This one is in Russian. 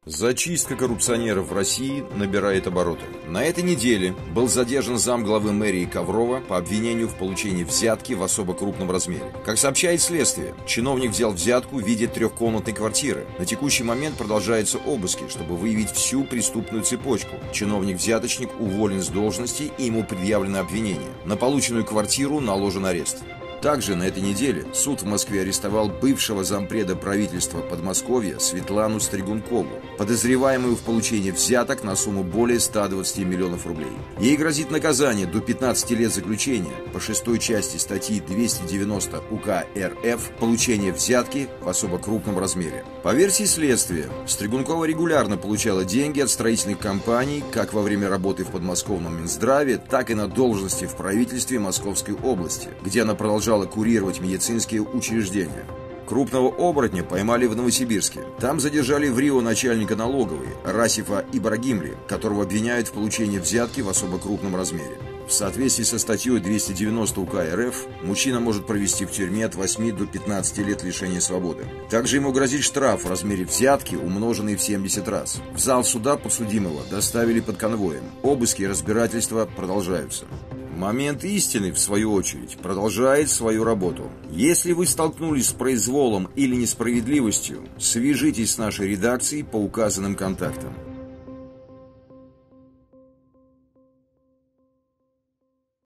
Зачистка коррупционеров в России набирает обороты. На этой неделе был задержан замглавы мэрии Коврова по обвинению в получении взятки в особо крупном размере. Как сообщает следствие, чиновник взял взятку в виде трехкомнатной квартиры. На текущий момент продолжаются обыски, чтобы выявить всю преступную цепочку. Чиновник-взяточник уволен с должности и ему предъявлено обвинение. На полученную квартиру наложен арест. Также на этой неделе суд в Москве арестовал бывшего зампреда правительства Подмосковья Светлану Стригункову, подозреваемую в получении взяток на сумму более 120 миллионов рублей. Ей грозит наказание до 15 лет заключения по 6 части статьи 290 УК РФ «Получение взятки в особо крупном размере». По версии следствия, Стригункова регулярно получала деньги от строительных компаний как во время работы в подмосковном Минздраве, так и на должности в правительстве Московской области, где она продолжала курировать медицинские учреждения. Крупного оборотня поймали в Новосибирске. Там задержали в Рио начальника налоговой Расифа Ибрагимли, которого обвиняют в получении взятки в особо крупном размере. В соответствии со статьей 290 УК РФ, мужчина может провести в тюрьме от 8 до 15 лет лишения свободы. Также ему грозит штраф в размере взятки, умноженный в 70 раз. В зал суда подсудимого доставили под конвоем. Обыски и разбирательства продолжаются. Момент истины, в свою очередь, продолжает свою работу. Если вы столкнулись с произволом или несправедливостью, свяжитесь с нашей редакцией по указанным контактам.